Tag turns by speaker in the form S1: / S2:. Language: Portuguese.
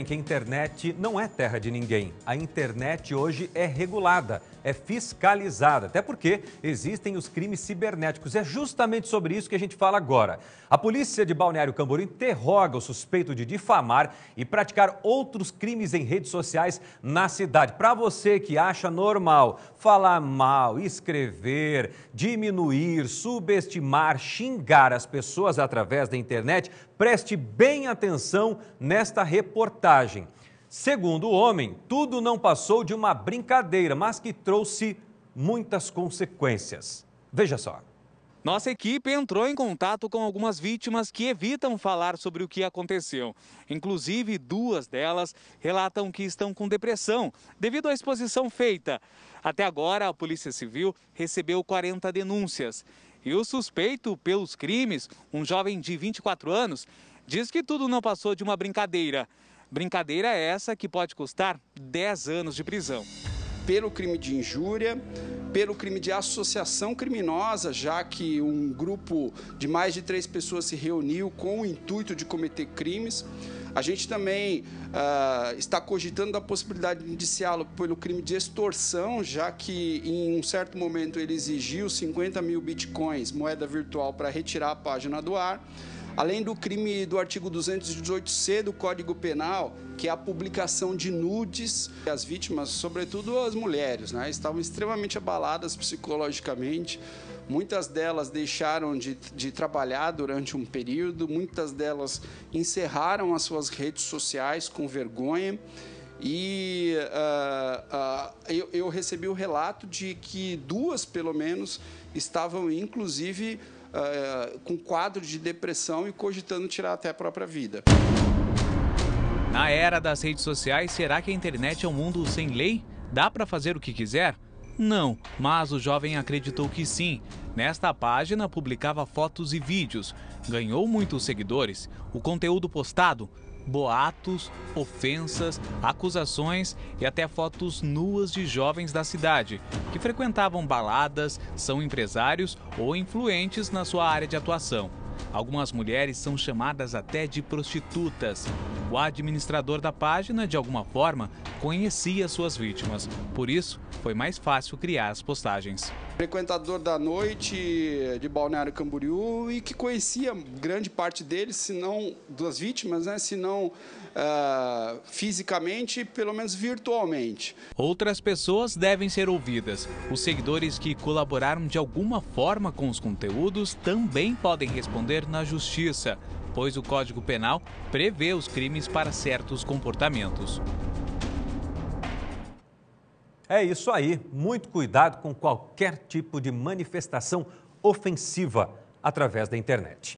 S1: Que a internet não é terra de ninguém. A internet hoje é regulada, é fiscalizada, até porque existem os crimes cibernéticos. É justamente sobre isso que a gente fala agora. A polícia de Balneário Camboriú interroga o suspeito de difamar e praticar outros crimes em redes sociais na cidade. Para você que acha normal falar mal, escrever, diminuir, subestimar, xingar as pessoas através da internet, preste bem atenção nesta reportagem. Segundo o homem, tudo não passou de uma brincadeira, mas que trouxe muitas consequências. Veja só.
S2: Nossa equipe entrou em contato com algumas vítimas que evitam falar sobre o que aconteceu. Inclusive, duas delas relatam que estão com depressão devido à exposição feita. Até agora, a Polícia Civil recebeu 40 denúncias. E o suspeito pelos crimes, um jovem de 24 anos, diz que tudo não passou de uma brincadeira. Brincadeira essa que pode custar 10 anos de prisão.
S3: Pelo crime de injúria, pelo crime de associação criminosa, já que um grupo de mais de 3 pessoas se reuniu com o intuito de cometer crimes. A gente também está cogitando a possibilidade de indiciá-lo pelo crime de extorsão, já que em um certo momento ele exigiu 50 mil bitcoins, moeda virtual, para retirar a página do ar. Além do crime do artigo 218C do Código Penal, que é a publicação de nudes. As vítimas, sobretudo as mulheres, estavam extremamente abaladas psicologicamente. Muitas delas deixaram de trabalhar durante um período, muitas delas encerraram as suas redes sociais com vergonha. E eu recebi o relato de que duas, pelo menos, estavam, inclusive, com quadro de depressão e cogitando tirar até a própria vida.
S4: Na era das redes sociais, será que a internet é um mundo sem lei? Dá para fazer o que quiser? Não, mas o jovem acreditou que sim. Nesta página publicava fotos e vídeos, ganhou muitos seguidores. O conteúdo postado: boatos, ofensas, acusações e até fotos nuas de jovens da cidade que frequentavam baladas, são empresários ou influentes na sua área de atuação. Algumas mulheres são chamadas até de prostitutas. O administrador da página, de alguma forma, conhecia suas vítimas. Por isso, foi mais fácil criar as postagens.
S3: Frequentador da noite de Balneário Camboriú e que conhecia grande parte deles, se não das vítimas, se não fisicamente, pelo menos virtualmente.
S4: Outras pessoas devem ser ouvidas. Os seguidores que colaboraram de alguma forma com os conteúdos também podem responder na justiça, pois o Código Penal prevê os crimes para certos comportamentos.
S1: É isso aí, muito cuidado com qualquer tipo de manifestação ofensiva através da internet.